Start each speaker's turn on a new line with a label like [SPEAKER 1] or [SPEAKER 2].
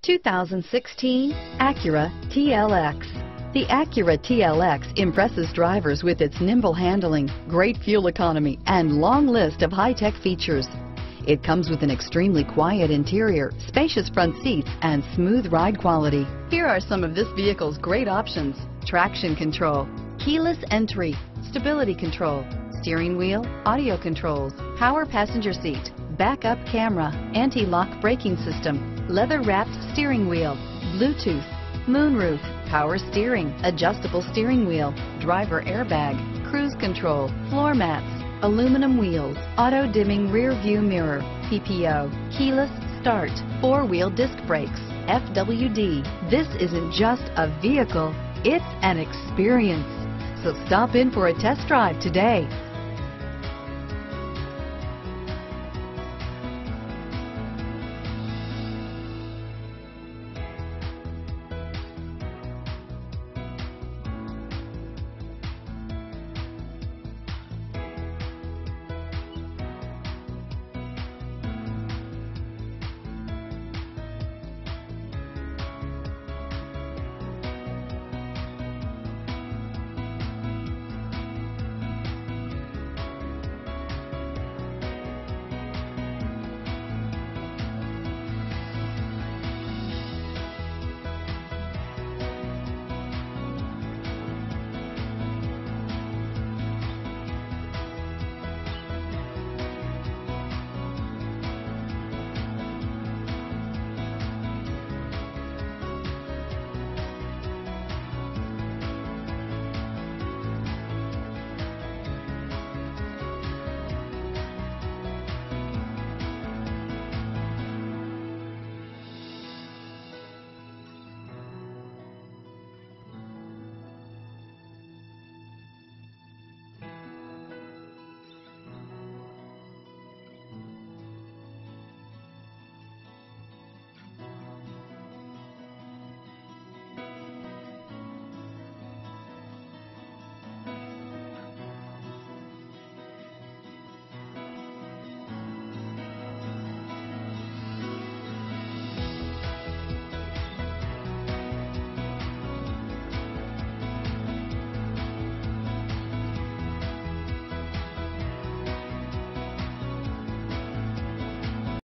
[SPEAKER 1] 2016 Acura TLX. The Acura TLX impresses drivers with its nimble handling, great fuel economy, and long list of high-tech features. It comes with an extremely quiet interior, spacious front seats, and smooth ride quality. Here are some of this vehicle's great options: traction control, keyless entry, stability control, steering wheel audio controls, power passenger seat, backup camera, anti-lock braking system, leather-wrapped steering wheel, Bluetooth, moonroof, power steering, adjustable steering wheel, driver airbag, cruise control, floor mats, aluminum wheels, auto-dimming rear view mirror, PPO, keyless start, four-wheel disc brakes, FWD. This isn't just a vehicle, it's an experience. So stop in for a test drive today.